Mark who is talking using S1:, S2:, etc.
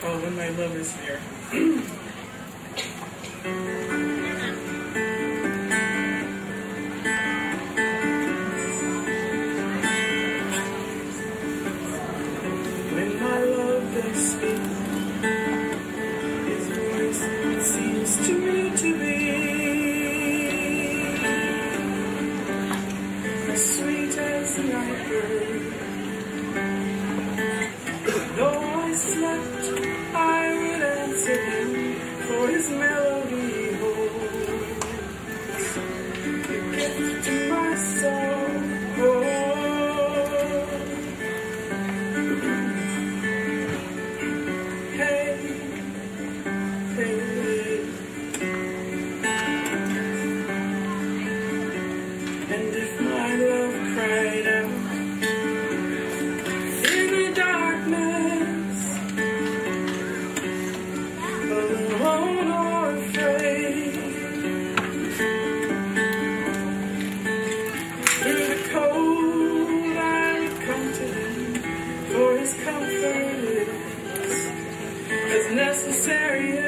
S1: called When My Love Is Near. When my love does speak, his voice seems to me to be as sweet as a night bird. Though I slept, I would answer him, for his melody holds the gift to my soul. Hey, hey. And if my love cried out in the darkness, alone or afraid, through the cold I would come to him, for his comfort is as necessary